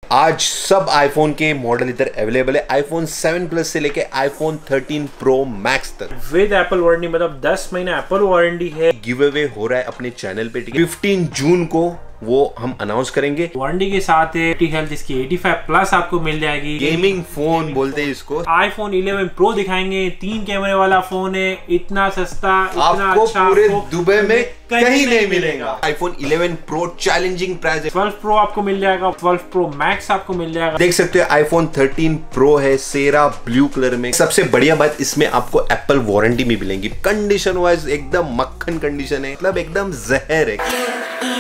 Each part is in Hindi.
आज सब आईफोन के मॉडल इधर अवेलेबल है, आईफोन 7 प्लस से लेके आईफोन 13 प्रो मैक्स तक विद एप्पल वारंटी, मतलब 10 महीना एप्पल वारंटी है। गिव अवे हो रहा है अपने चैनल पे, 15 जून को वो हम अनाउंस करेंगे। वारंटी के साथ है हेल्थ इसकी 85 प्लस आपको मिल जाएगी। गेमिंग फोन बोलते हैं इसको। आईफोन 11 प्रो दिखाएंगे, 3 कैमरे वाला फोन है, इतना सस्ता, इतना आपको अच्छा, पूरे आपको दुबई में कहीं नहीं मिलेगा। आईफोन 11 प्रो चैलेंजिंग प्राइस है, 12 प्रो आपको मिल जाएगा, 12 प्रो मैक्स आपको मिल जाएगा। देख सकते हो आईफोन 13 प्रो है सेरा ब्लू कलर में। सबसे बढ़िया बात इसमें आपको एप्पल वारंटी भी मिलेंगी। कंडीशन वाइज एकदम मक्खन कंडीशन है, मतलब एकदम जहर है।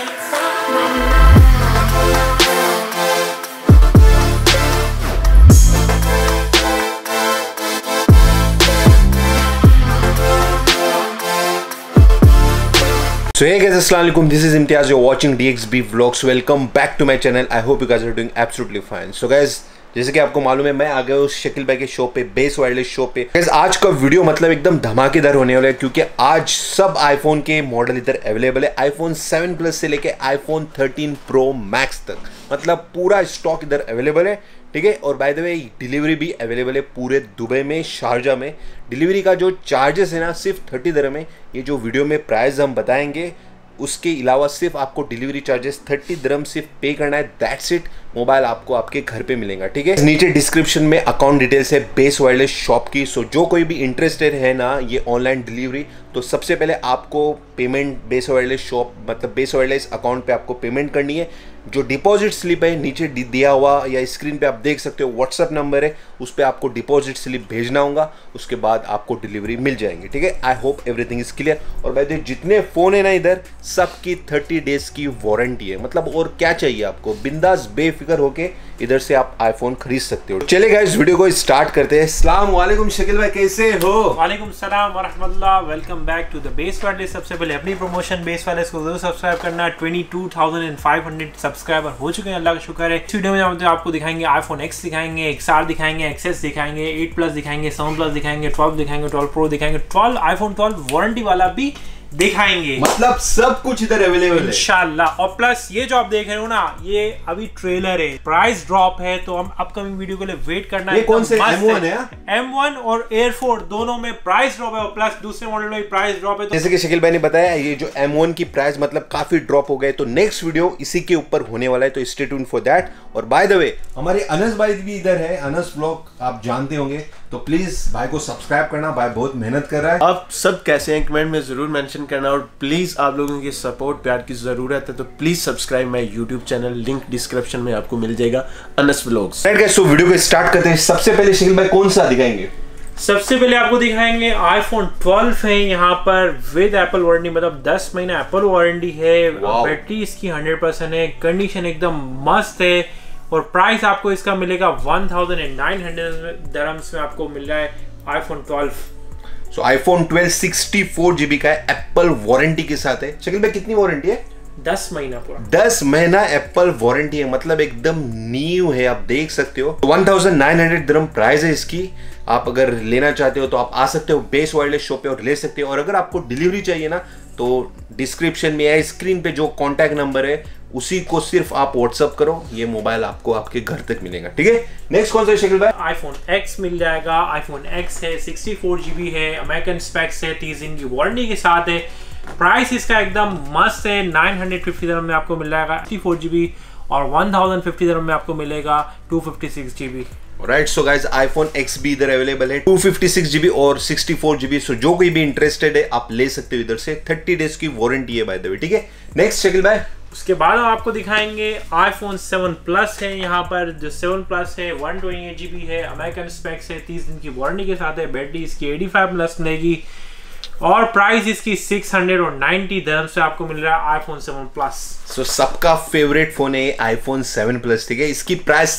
So hey guys, Assalamualaikum. This is Imtiaz. You're watching DXB Vlogs. Welcome back to my channel. I hope you guys are doing absolutely fine. So guys, जैसे कि आपको मालूम है मैं आ गया हूँ शकील भाई के शो पे, बेस वायरलेस शो पे। guys, आज का वीडियो मतलब एकदम धमाकेदार होने वाला है क्योंकि आज सब आईफोन के मॉडल इधर अवेलेबल है, आईफोन 7 प्लस से लेके आईफोन 13 प्रो मैक्स तक, मतलब पूरा स्टॉक इधर अवेलेबल है, ठीक है। और बाय द वे डिलीवरी भी अवेलेबल है पूरे दुबई में, शारजा में। डिलीवरी का जो चार्जेस है ना सिर्फ 30 दिरहम है। ये जो वीडियो में प्राइस हम बताएंगे उसके अलावा सिर्फ आपको डिलीवरी चार्जेस 30 दिरहम सिर्फ पे करना है, दैट्स इट। मोबाइल आपको आपके घर पे मिलेगा, ठीक है। नीचे डिस्क्रिप्शन में अकाउंट डिटेल्स है बेस वायरलेस शॉप की। सो जो कोई भी इंटरेस्टेड है ना ये ऑनलाइन डिलीवरी, तो सबसे पहले आपको पेमेंट बेस वायरलेस शॉप मतलब बेस वायरलेस अकाउंट पे आपको पेमेंट करनी है। जो डिपॉजिट स्लिप है नीचे दिया हुआ या स्क्रीन पे आप देख सकते हो व्हाट्सअप नंबर है, उस पर आपको डिपॉजिट स्लिप भेजना होगा, उसके बाद आपको डिलीवरी मिल जाएंगी, ठीक है। I hope everything is clear. और भाई जितने फोन है ना इधर सबकी 30 डेज की वारंटी है, मतलब और क्या चाहिए आपको। बिंदास बेफिक्र होके इधर से आप आईफोन खरीद सकते हो। चले गाइस वीडियो को स्टार्ट करते हैं। अस्सलाम वालेकुम शकील भाई, कैसे हो? वालेकुम सलाम व रहमतुल्लाह। Welcome back to the Base Wireless. सबसे पहले अपनी प्रमोशन बेस वायरलेस को जरूर सब्सक्राइब करना। 22,500 सब्सक्राइबर हो चुके हैं, अल्लाह का शुक्र है। इस वीडियो में आपको दिखाएंगे आईफोन X दिखाएंगे, XR दिखाएंगे, XS दिखाएंगे, 8 प्लस दिखाएंगे, 7 प्लस दिखाएंगे, 12 दिखाएंगे, 12 प्रो दिखाएंगे, 12 आईफोन 12 वारंटी वाला भी दिखाएंगे, मतलब सब कुछ इधर अवेलेबल है इंशाल्लाह। और प्लस ये जो आप देख रहे हो ना ये अभी ट्रेलर है, प्राइस ड्रॉप है, तो हम अपकमिंग वीडियो के लिए वेट करना है। ये कौन से M1 है? M1 और Air4 दोनों में प्राइस ड्रॉप है, और प्लस दूसरे मॉडल में प्राइस ड्रॉप है। जैसे कि शकील भाई ने बताया ये जो M1 की प्राइस मतलब काफी ड्रॉप हो गए, तो नेक्स्ट वीडियो इसी के ऊपर होने वाला है, तो स्टे ट्यून फॉर दैट। और बाय द वे हमारे अनस भाई भी इधर है, अनस व्लॉग आप जानते होंगे, तो प्लीज भाई को सब्सक्राइब करना, भाई बहुत मेहनत कर रहा है। आप सब कैसे हैं कमेंट में जरूर मेंशन करना, और प्लीज आप लोगों की सपोर्ट प्यार की जरूरत है, तो please subscribe my YouTube channel, link description में आपको मिल जाएगा, Anas vlogs. Right guys, so video को स्टार्ट करते हैं। सबसे पहले शकील भाई कौन सा दिखाएंगे? सबसे पहले आपको दिखाएंगे आईफोन 12 है यहाँ पर विद एप्पल वारंटी, मतलब 10 महीना एप्पल वारंटी है। बैटरी इसकी 100% है, कंडीशन एकदम मस्त है, और प्राइस आपको इसका मिलेगा 1900 दिरहम्स में आपको मिल रहा है आईफोन 12। सो आईफोन 12 64 GB का है, एप्पल वारंटी के साथ है। शकील भाई कितनी वारंटी है? 10 महीना पूरा, 10 महीना एप्पल वारंटी है, मतलब एकदम न्यू है, आप देख सकते हो। 1900 दिरहम प्राइस है इसकी। आप अगर लेना चाहते हो तो आप आ सकते हो बेस वायरलेस शॉप पे और ले सकते हो। और अगर आपको डिलीवरी चाहिए ना तो डिस्क्रिप्शन में या स्क्रीन पे जो कॉन्टैक्ट नंबर है उसी को सिर्फ आप व्हाट्सअप करो, ये मोबाइल आपको आपके घर तक मिलेगा, ठीक है। नेक्स्ट कौन सा है शकील भाई? आईफोन X मिल जाएगा। आईफोन X है, 64 GB है, अमेरिकन स्पेक्स है, 30 दिन की वारंटी के साथ है। प्राइस इसका एकदम मस्त है, 950 दिरहम में आपको मिल जाएगा 64 GB, और 1050 दिरहम में आपको मिलेगा 256 GB। Right, so guys iPhone X भी इधर अवेलेबल है, 256 GB और 64 GB। सो जो कोई भी इंटरेस्टेड है आप ले सकते हो इधर से, 30 डेज की वारंटी है बाय द वे, ठीक है। नेक्स्ट शकील भाई, उसके बाद आपको दिखाएंगे आईफोन 7 प्लस है यहाँ पर। जो 7 प्लस है 128 GB है, अमेरिकन स्पेक्स है, 30 दिन की वारंटी के साथ है। बैटरी इसकी 85 प्लस मिलेगी, और प्राइस इसकी 690 दिरहम से आपको मिल रहा है आईफोन 7 प्लस। सो सबका फेवरेट फोन है आईफोन 7 प्लस, ठीक है। इसकी प्राइस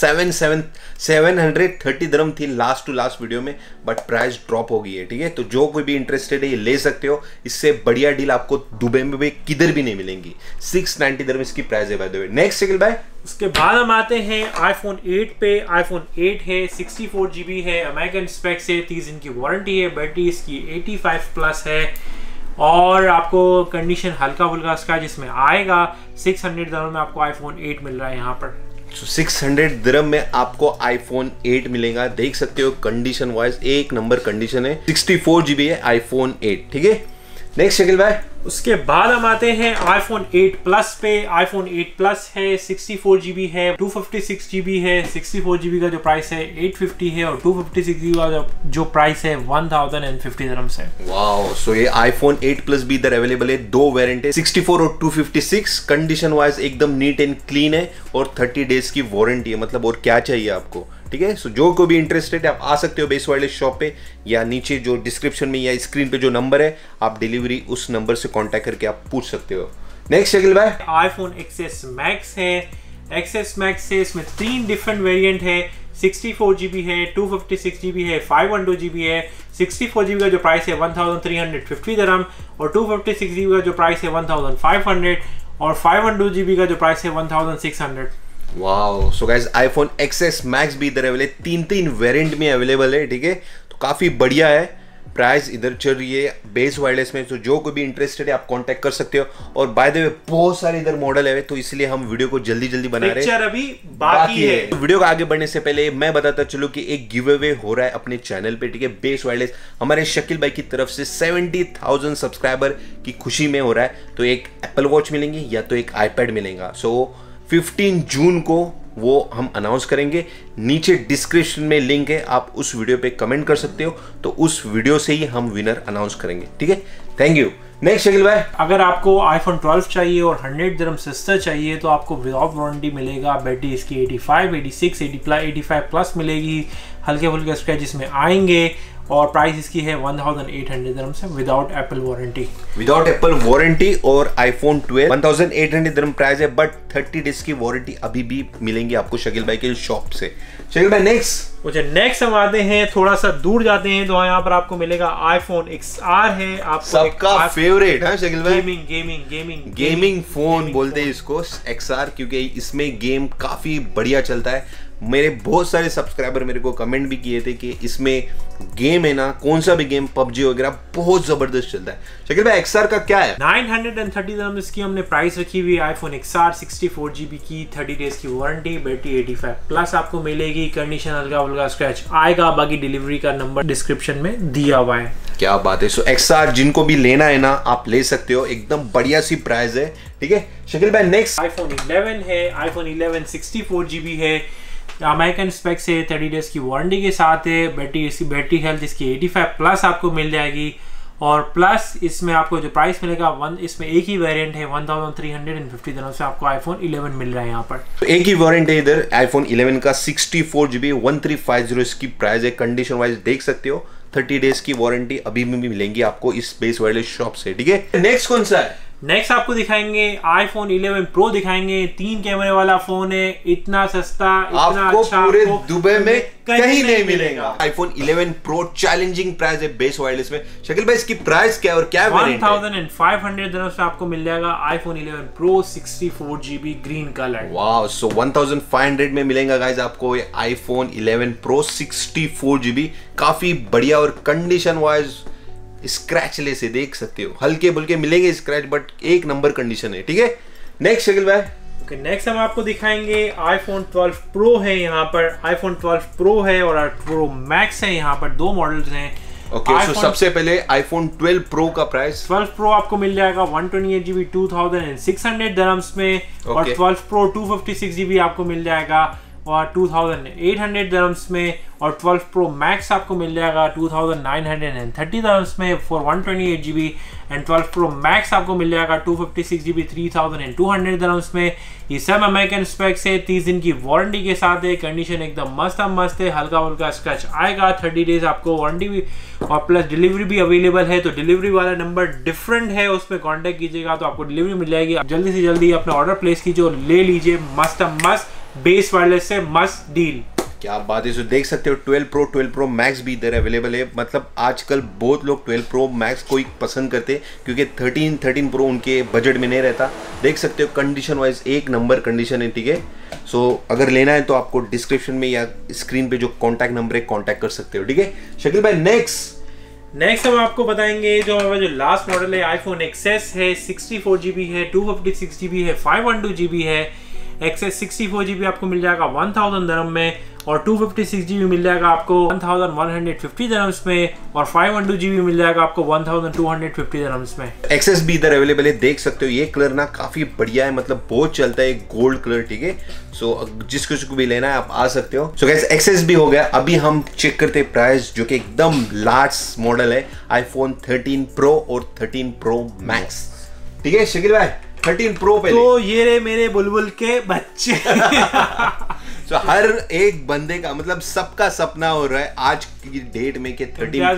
730 दिरहम थी लास्ट टू लास्ट वीडियो में, बट प्राइस ड्रॉप हो गई है, ठीक है। तो जो कोई भी इंटरेस्टेड है ये ले सकते हो, इससे बढ़िया डील आपको दुबई में भी किधर भी नहीं मिलेंगी। 690 दिरहम इसकी प्राइस है by the way. Next Shakeel भाई, उसके बाद हम आते हैं आईफोन 8 पे। आईफोन 8 है, 64 GB है, अमेरिकन स्पेक्स है, 30 दिन की वारंटी है। बैटरी इसकी 85 प्लस है, और आपको कंडीशन हल्का फुल्का इसका जिसमें आएगा 600 दिरहम में आपको आईफोन 8 मिल रहा है यहाँ पर। 600 दिरहम में आपको iPhone 8 मिलेगा। देख सकते हो कंडीशन वाइज एक नंबर कंडीशन है। 64 GB है iPhone 8, ठीक है। नेक्स्ट शकील भाई, उसके बाद हम आते हैं iPhone 8 Plus पे। iPhone 8 Plus है, 64 GB है, 256 GB है। 64 GB का जो प्राइस है 850 है और 256 GB का जो प्राइस है 1050 दिरहम्स है। वाओ, सो ये iPhone 8 Plus भी इधर अवेलेबल है। दो वेरिएंट है, 64 और 256। कंडीशन वाइज एकदम नीट एंड क्लीन है और 30 डेज की वारंटी है। मतलब और क्या चाहिए आपको, ठीक है। सो जो कोई भी इंटरेस्टेड है आप आ सकते हो बेस वायरलेस शॉप पे, या नीचे जो डिस्क्रिप्शन में या स्क्रीन पे जो नंबर है आप डिलीवरी उस नंबर से कांटेक्ट करके आप पूछ सकते हो। नेक्स्ट शकील भाई, iPhone XS Max है। XS Max से इसमें 3 डिफरेंट वेरिएंट है। 64 GB है, 256 GB है, 512 GB है। 64 GB का जो प्राइस है 1350 दिरहम और 256 GB का जो प्राइस है 1500 और 512 GB का जो प्राइस है 1600। Wow, so guys iPhone XS Max भी इधर अवेलेबल है। 3 वेरिएंट में अवेलेबल है, ठीक है। तो काफी बढ़िया है। प्राइस इधर चल रही है बेस वायरलेस में, तो जो कोई भी इंटरेस्टेड है आप कांटेक्ट कर सकते हो। और बाय द वे बहुत सारे इधर मॉडल है, तो इसलिए हम वीडियो को जल्दी जल्दी बना रहे हैं, अभी बाकी है। तो वीडियो को आगे बढ़ने से पहले मैं बताता चलूं कि एक गिव अवे हो रहा है अपने चैनल पे, ठीक है। बेस वायरलेस हमारे शकील भाई की तरफ से 70,000 सब्सक्राइबर की खुशी में हो रहा है। तो एक एप्पल वॉच मिलेंगे या तो एक iPad मिलेगा। सो 15 जून को वो हम अनाउंस करेंगे। नीचे डिस्क्रिप्शन में लिंक है, आप उस वीडियो पे कमेंट कर सकते हो। तो उस वीडियो से ही हम विनर अनाउंस करेंगे, ठीक है। Thank you. नेक्स्ट शकील भाई, अगर आपको iPhone 12 चाहिए और 100 दिरहम सस्ता चाहिए तो आपको विदाउट वारंटी मिलेगा। बैटरी इसकी 85, 86, 85 प्लस मिलेगी। हल्के फुल्के स्क्रैचेस में आएंगे और प्राइस इसकी है 1800 दिरहम से without Apple warranty. Without Apple warranty और iPhone 12 1800 दिरहम प्राइस है, बट 30 डेज की वारंटी अभी भी मिलेंगी आपको शकील भाई के शॉप से। शकील भाई नेक्स्ट हम आते हैं, थोड़ा सा दूर जाते हैं तो यहाँ पर आपको मिलेगा iPhone XR है। आपको सबका फेवरेट है शकील भाई, गेमिंग फोन बोलते हैं इसको XR, क्योंकि इसमें गेम काफी बढ़िया चलता है। मेरे बहुत सारे सब्सक्राइबर मेरे को कमेंट भी किए थे कि इसमें गेम है ना, कौन सा भी गेम PUBG वगैरह बहुत जबरदस्त चलता है। शकील भाई XR का क्या है? 930 दिरहम इसकी हमने प्राइस रखी हुई है। iPhone XR 64 GB की, 30 डेज की वारंटी, बैटरी 85 प्लस आपको मिलेगी। कंडीशन हल्का फुल्का स्क्रैच आएगा, बाकी डिलीवरी का नंबर डिस्क्रिप्शन में दिया हुआ है। क्या बात है। सो XR जिनको भी लेना है ना आप ले सकते हो, एकदम बढ़िया सी प्राइस है, ठीक है। शकील भाई नेक्स्ट iPhone 11 है। iPhone 11 64 GB है, अमेरिकन स्पेक से 30 डेज की वारंटी के साथ है। बैटरी हेल्थ इसकी 85 प्लस आपको मिल जाएगी और प्लस इसमें आपको जो प्राइस मिलेगा इसमें एक ही वेरिएंट है 1350 दिनों से आपको iPhone 11 मिल रहा है यहाँ पर। तो एक ही वेरिएंट है इधर iPhone 11 का 64 GB 1350 इसकी प्राइस है। कंडीशन वाइज देख सकते हो, 30 डेज की वारंटी अभी भी मिलेंगी आपको इस बेस वायरलेस शॉप से, ठीक है। नेक्स्ट कौन सा है? नेक्स्ट आपको दिखाएंगे iPhone 11 Pro दिखाएंगे। 3 कैमरे वाला फोन है, इतना सस्ता, इतना आपको अच्छा, पूरे दुबई में कहीं नहीं मिलेगा। iPhone 11 Pro चैलेंजिंग प्राइस है बेस वायरलेस में। शकील भाई इसकी प्राइस क्या है और क्या वेरिएंट है? 1500 दिरहम से आपको मिल जाएगा iPhone 11 Pro 64 GB green colour. Wow, so 1500 में मिलेगा गाइस आपको ये iPhone 11 Pro 64 GB। काफी बढ़िया और कंडीशन वाइज स्क्रैचलेस है, देख सकते हो। हल्के बुल्के मिलेंगे स्क्रैच, बट एक नंबर कंडीशन है, ठीक है। नेक्स्ट शकील भाई, नेक्स्ट हम आपको दिखाएंगे iPhone 12 Pro है। यहाँ पर iPhone 12 Pro है और Pro Max है। यहाँ पर 2 मॉडल्स हैं। ओके, सो सबसे पहले iPhone 12 Pro का प्राइस 12 Pro आपको मिल जाएगा 128 GB 2600 दिरहम्स में और 12 Pro 256 GB आपको मिल जाएगा और 2800 दिरहम्स में और 12 Pro Max आपको मिल जाएगा 2930 दिरहम्स में for 128 GB and 12 Pro Max आपको मिल जाएगा 256 GB 3200 दिरहम्स में। ये सब अमेरिकन स्पेक्स है, 30 दिन की वारंटी के साथ है। कंडीशन एकदम मस्त है, हल्का फुल्का स्क्रैच आएगा। 30 डेज आपको वारंटी भी और प्लस डिलीवरी भी अवेलेबल है। तो डिलीवरी वाला नंबर डिफरेंट है, उसमें कांटेक्ट कीजिएगा तो आपको डिलीवरी मिल जाएगी। आप जल्दी से जल्दी अपना ऑर्डर प्लेस कीजिए और ले लीजिए। मस्त बेस वायरलेस से मस्त डील। क्या बात है। सो देख सकते हो 12 Pro Max भी इधर अवेलेबल है। मतलब आजकल बहुत लोग 12 Pro Max को ही पसंद करते हैं क्योंकि 13 Pro उनके बजट में नहीं रहता। देख सकते हो कंडीशन वाइज एक नंबर कंडीशन है, ठीक है। सो अगर लेना है तो आपको डिस्क्रिप्शन में या स्क्रीन पे जो कॉन्टैक्ट नंबर है कॉन्टैक्ट कर सकते हो, ठीक है। शकील भाई नेक्स्ट हम आपको बताएंगे जो हमारा जो लास्ट मॉडल है iPhone XS है। 64 GB है, 256 GB है, 512 GB है। एक्सेस 64GB आपको मिल जाएगा 1000 दिरहम में, और 256GB मिल जाएगा आपको 1150 दिरहम्स में, और 512GB मिल जाएगा आपको 1250 दिरहम्स में। एक्सेस भी इधर अवेलेबल है, देख सकते हो। ये कलर ना काफी बढ़िया है, मतलब बहुत चलता है, गोल्ड कलर, ठीक है। सो जिसको भी लेना है आप आ सकते हो। सो गाइस एक्सेस भी हो गया। अभी हम चेक करते हैं प्राइस, जो कि एकदम लार्ज मॉडल है, आईफोन 13 प्रो और 13 प्रो मैक्स, ठीक है शकील भाई। 13 प्रो पे तो ये रहे मेरे बुलबुल के बच्चे। तो हर एक बंदे का, मतलब सबका सपना हो रहा है आज की डेट में कि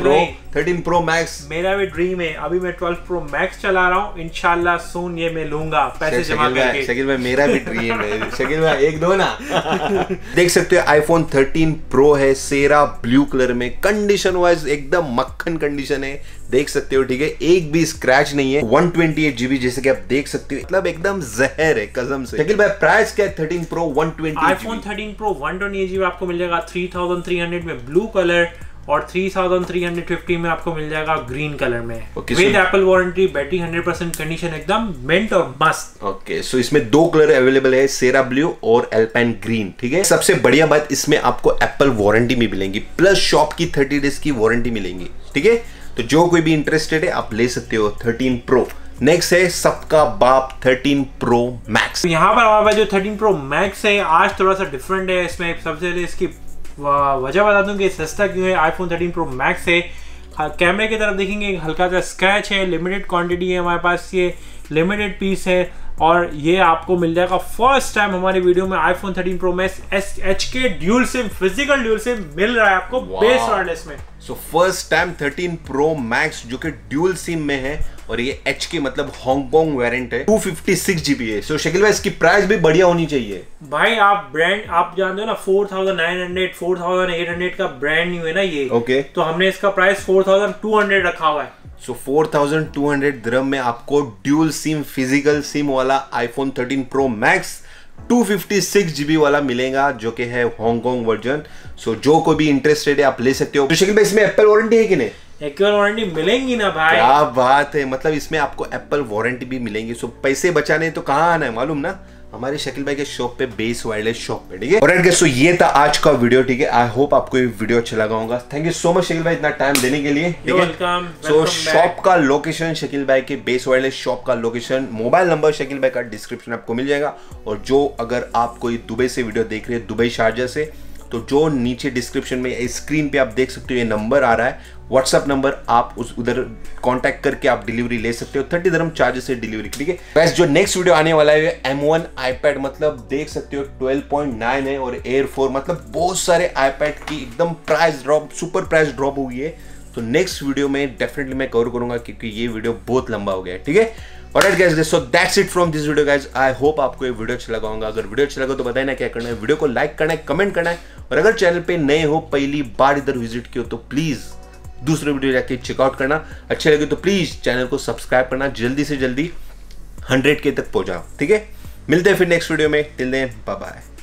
13 प्रो मैक्स। मेरा भी ड्रीम है। अभी मैं 12 प्रो मैक्स चला रहा हूँ, इंशाल्लाह सून ये मैं लूंगा पैसे जमा करके। शकील भाई मेरा भी ड्रीम है। शकील भाई एक दो ना। देख सकते हो आईफोन 13 प्रो है, सेरा ब्लू कलर में, कंडीशन वाइज एकदम मक्खन कंडीशन है, देख सकते हो, ठीक है। एक भी स्क्रैच नहीं है। 128GB जैसे कि आप देख सकते हो, मतलब एकदम जहर है कसम से। शकील भाई प्राइस क्या है 13 pro 128GB? IPhone 13 pro 128GB आपको मिल जाएगा 3300 में ब्लू कलर, और 3350 में आपको मिल जाएगा ग्रीन कलर में, with Apple warranty, battery 100% condition एकदम मिंट और मस्त। ओके, सो इसमें दो कलर अवेलेबल है, सेरा ब्लू और एल्पाइन ग्रीन, ठीक है। सबसे बढ़िया बात, इसमें आपको एप्पल वारंटी भी मिलेंगी, प्लस शॉप की 30 डेज की वारंटी मिलेंगी, ठीक है। तो जो कोई भी इंटरेस्टेड है आप ले सकते हो 13 प्रो। नेक्स्ट है सबका बाप 13 प्रो मैक्स। यहाँ पर हमारे पास जो 13 प्रो मैक्स है आज थोड़ा सा डिफरेंट है। इसमें सबसे पहले इसकी वजह बता दूं कि सस्ता क्यों है। आईफोन 13 प्रो मैक्स है, कैमरे की तरफ देखेंगे हल्का सा स्क्रैच है, लिमिटेड क्वांटिटी है हमारे पास, ये लिमिटेड पीस है, और ये आपको मिल जाएगा फर्स्ट टाइम हमारी वीडियो में iPhone 13 Pro Max HK dual SIM, physical dual SIM मिल रहा है आपको बेस वायरलेस में। So first time 13 Pro Max जो कि ड्यूल सिम में है, और ये HK मतलब हांगकांग वेरिएंट है, 256GB है। सो शकील भाई इसकी प्राइस भी बढ़िया होनी चाहिए भाई। आप ब्रांड आप जानते हो ना, 4900 4800 का ब्रांड न्यू है ना ये। ओके, तो हमने इसका प्राइस 4200 रखा हुआ है। सो 4200 दिरहम में आपको ड्यूल सिम फिजिकल सिम वाला आईफोन 13 प्रो मैक्स 256GB वाला मिलेगा, जो कि है हांगकांग वर्जन। सो जो कोई भी इंटरेस्टेड है आप ले सकते हो। तो शकील भाई इसमें एप्पल वारंटी है कि नहीं? एप्पल वारंटी मिलेंगी ना भाई। क्या बात है, मतलब इसमें आपको एप्पल वारंटी भी मिलेंगी। सो पैसे बचाने तो कहाँ आना है मालूम ना, हमारे शकील भाई के शॉप पे, बेस वायरलेस शॉप पे, ठीक है। ऑलराइट गाइस, सो ये था आज का वीडियो, ठीक है। आई होप आपको ये वीडियो अच्छा लगा होगा। Thank you so much Shakeel भाई इतना टाइम देने के लिए, ठीक है। सो शॉप का लोकेशन, शकील भाई के बेस वायरलेस शॉप का लोकेशन, मोबाइल नंबर शकील भाई का डिस्क्रिप्शन आपको मिल जाएगा। और जो अगर आप कोई दुबई से वीडियो देख रहे हैं, दुबई शारजा से, तो जो नीचे डिस्क्रिप्शन में स्क्रीन पे आप देख सकते हो ये नंबर आ रहा है, व्हाट्सएप नंबर, आप उस उधर कांटेक्ट करके आप डिलीवरी ले सकते हो। 30 दिरहम चार्जेस से डिलीवरी, ठीक है। वैसे जो नेक्स्ट वीडियो आने वाला है M1 आईपैड, मतलब देख सकते हो 12.9 है, और Air 4, मतलब बहुत सारे आईपैड की एकदम price drop, super price drop हुई है। तो नेक्स्ट वीडियो में डेफिनेटली मैं कवर करूंगा, क्योंकि ये वीडियो बहुत लंबा हो गया है, ठीक है। Alright guys, so that's it from this video guys. I hope आपको ये वीडियो अच्छा लगा होगा। अगर वीडियो अच्छा लगा तो बताइए ना क्या करना है, वीडियो को लाइक करना है, कमेंट करना है, और अगर चैनल पे नए हो, पहली बार इधर विजिट किया तो प्लीज दूसरे वीडियो जाके चेकआउट करना। अच्छे लगे तो प्लीज चैनल को सब्सक्राइब करना, जल्दी से जल्दी 100K तक पहुंचाओ, ठीक है। मिलते हैं फिर नेक्स्ट वीडियो में, टिल देन बाय बाय।